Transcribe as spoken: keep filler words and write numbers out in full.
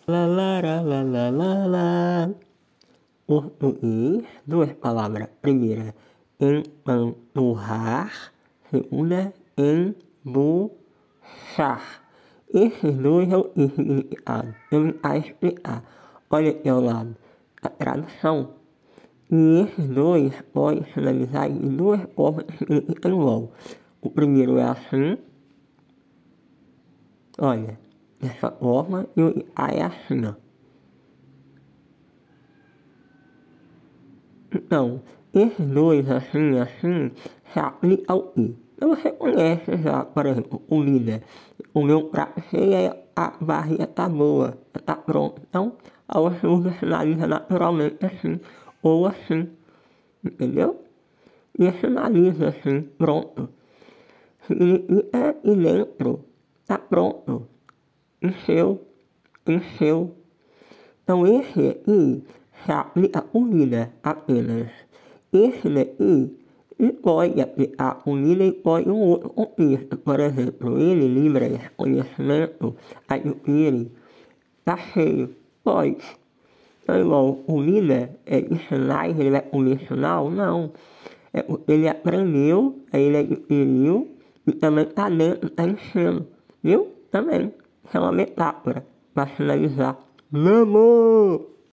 lá, lá, lá, lá, lá, lá, lá. Português, duas palavras. Primeira, empanturrar. Segunda, embuchar. Esses dois é o significado. Eu vou tentar explicar. Olha aqui ao lado. A tradução. E esses dois podem ser analisados de duas formas que significam igual. O primeiro é assim. Olha. Dessa forma. E o A é assim, ó. Então, esses dois, assim, assim, se aplica ao I. Então você conhece já, por exemplo, o líder. O meu prato cheio, a barriga tá boa, tá pronto. Então, a você usa finaliza naturalmente assim, ou assim, entendeu? E finaliza assim, pronto. Significa ir dentro, tá pronto. Encheu, encheu. Então esse aqui se aplica unida apenas. Esse daqui e pode aplicar unida e pode um outro contexto. Por exemplo, ele, Libras, conhecimento, adquire, tá cheio, pode. Então igual unida é ensinar, ele vai condicional? Não. É porque ele aprendeu, aí ele adquiriu e também tá dentro, tá enchendo. Viu? Também. Isso é uma metáfora para finalizar. Vamos!